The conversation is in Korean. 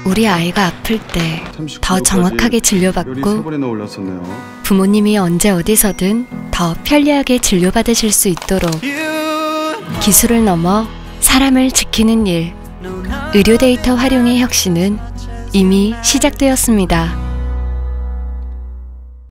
우리 아이가 아플 때 더 정확하게 진료받고 부모님이 언제 어디서든 더 편리하게 진료받으실 수 있도록 기술을 넘어 사람을 지키는 일, 의료 데이터 활용의 혁신은 이미 시작되었습니다.